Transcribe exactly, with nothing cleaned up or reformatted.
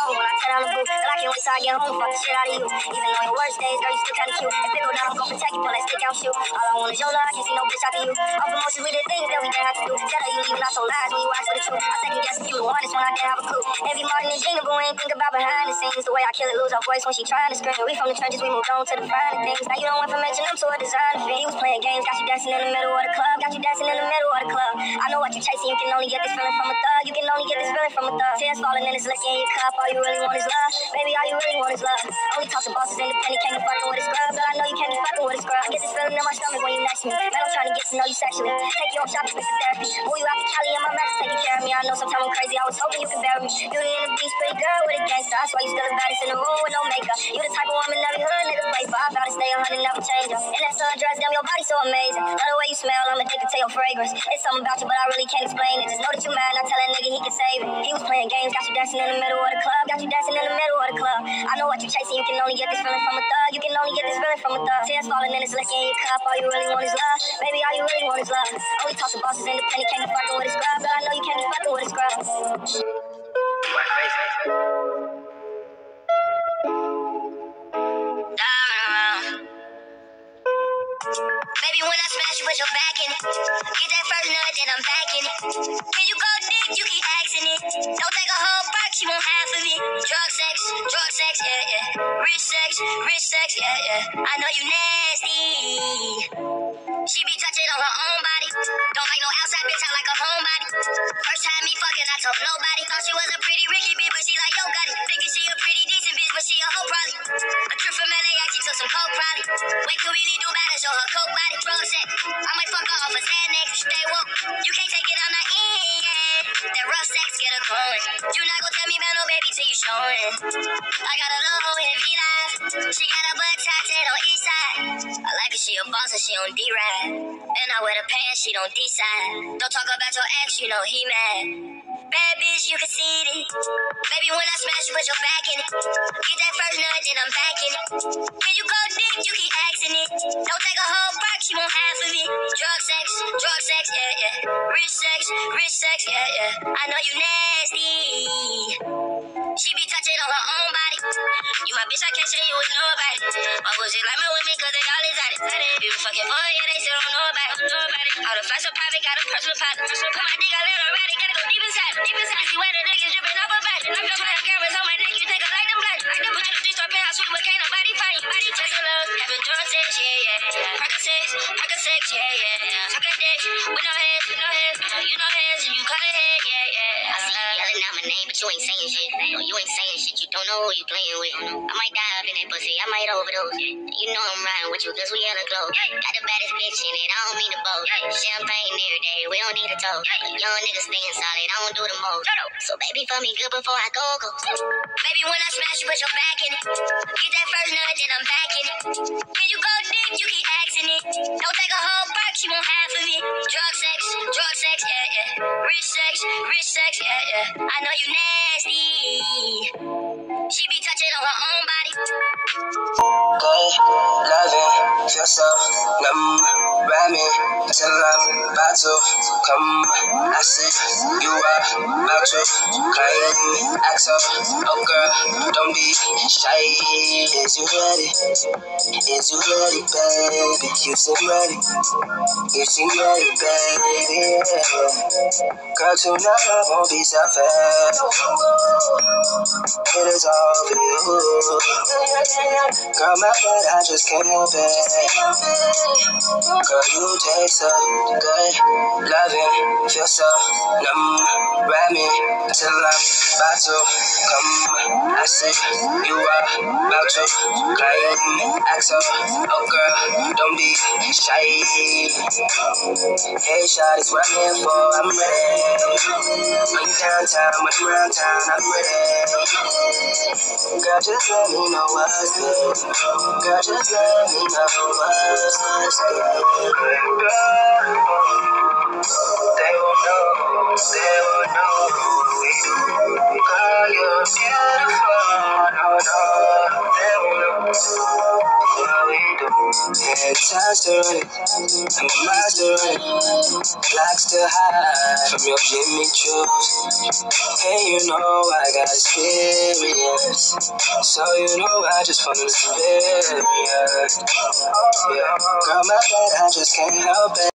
call me when I turn down the booth. But I can't wait till I get home to fuck the shit out of you. Even though your worst days, girl, you still kinda cute. If it go down, I'm gon' protect you, pull that stick out shoot. All I want is your love, I can't see no bitch after you. All promotions, we did things that we didn't have to do. Tell her you leaving out so lies when you ask for the truth. I second guess if you the one, it's when I didn't have a clue. Envy Martin and Gina, but we ain't think about behind the scenes. The way I kill it, lose her voice when she trying to scream. We from the trenches, we moved on to the finer things. Now you don't went from mention them to a designer fit. He was playing games, got you dancing in the middle of the club. Got you dancing in the middle of the club. I know what you chasing, you can only get this feeling from a thug. You can only get this feeling from a thug. Tears falling in this liquor in your cup. All you really want is love. Baby, all you really want is love. Only talk to bosses, independent, can't be fucking with a scrub. But I know you can't be fucking with a scrub. I get this feeling in my stomach when you next to me. Man, I'm trying to get to know you sexually. Take you on shopping, fix the therapy. Move you out to Cali and my max taking care of me. I know sometimes I'm crazy, I was hoping you could bear me. Beauty and the beast, pretty girl with a gangster. I swear you still the baddest in the room with no makeup. You the type of woman every hood nigga play for. I vow to stay a hundred, never change up. In that sundress, damn, your body so amazing. Love the way you smell, I'm addicted to your fragrance. It's something about you, but I really can't explain it. Just know that you mad, and I tell that nigga he can save it. He was playing games, got you dancing in the middle of the club. Got you dancing in the middle of the club. I know what you chasing, you can only get this feeling from a thug. You can only get this feeling from a thug. Tears falling in this liquor in your cup. All you really want is love. Baby, all you really want is love. Only talk to bosses, independent, can't be fucking with a scrub. But I know you can't be fucking with a scrub. Baby, when I smash you, put your back in it. Get that first nut, then I'm back in it. When you go deep, you keep asking it. Don't take a whole perk, she want half of it. Drug sex, drug sex, yeah, yeah. Rich sex, rich sex, yeah, yeah. I know you nasty. She be touching on her own body. Don't like no outside bitch, I like a homebody. First time me fucking, I told nobody. Thought she was a pretty Ricky bitch, but she like yo got it. Thinking she a pretty decent bitch, but she a hoe probably. A trip from L A X, she took some coke probably. Wait, could really do better, show her coke body. Drug sex, I might fuck her off a Xanax. Stay woke, you can't take it on the end, yeah. That rough sex get her going. You not gon' tell me about no baby till you showing. I got a low heavy life. She got a butt tatted on each side. I like her, she a boss and she on D-ride. And I wear the pants, she don't decide. Don't talk about your ex, you know he mad. Bad bitch, you can see it. Baby, when I smash you, put your back in it. Get that first nut, then I'm back in it. When you go deep, you keep asking it. Don't take a whole perk, she want half of it. Drug sex, drug sex, yeah, yeah. Rich sex, rich sex, yeah, yeah. I know you nasty. She be touching on her own body. You my bitch, I can't share you with nobody. My bullshit like my women, cause they all is at it. People fucking for it, yeah, they still don't know about it. All the flash are private, got a personal pilot. Put my dick, I let her ride it, gotta go deep inside. Deep inside, see where the niggas dripping off her body. twelve cameras on my neck, you think I like them black. Like them, put you in the three-star penthouse suite, but can't nobody find you. Body test of love, having drug sex, yeah, yeah, yeah. Perka sex, Perka sex, yeah, yeah, yeah. Suck a dick, with no hands, with no hands. You know hands, and you call it head, yeah, yeah. I see you yelling out my name, but you ain't saying shit. No, you ain't saying shit, you don't know who you playing with. I might die up in that pussy, I might overdose. You know I'm riding with you, cause we hella close. Got the baddest bitch in it, I don't mean to boast. Champagne every day, we don't need a toast. Young niggas staying solid, I don't do the most. So baby, fuck me good before I go, go. Baby, when I smash you, put your back in it. Get that first nut, then I'm back in it. When you go deep, you keep asking it. Don't take a whole perk, she want half of it. Drug sex, drug sex, yeah, yeah. Rich sex, rich sex, yeah, yeah. I know you nasty. She be touching on her own body. Good, loving, feel so numb. Ride me till I'm about to come. I see you are about to claim. Act up, oh girl, don't be shy. Is you ready? Is you ready, baby? You seem ready. You seem ready, baby. Girl, tonight I won't be selfish. It is all for you. Girl, my bad, I just can't help it. Girl, you taste so good. Loving, feel so numb. Ride me till I'm about to come. I see you are about to climb. Act up, oh girl, don't be shy. Hey, shawty's what I'm here for, I'm ready. When you downtown, when you around town, I'm ready. Girl, just let me know what's good. Girl, just let me know what's good. They won't know, they won't know what we do. Girl, you're beautiful, no, no. They won't know what we do. And time's still running, and my mind's still running. Clock still high from your Jimmy Choo's. And you know I got experience, so you know I just wanna experience. Yeah, girl, my bad, I just can't help it.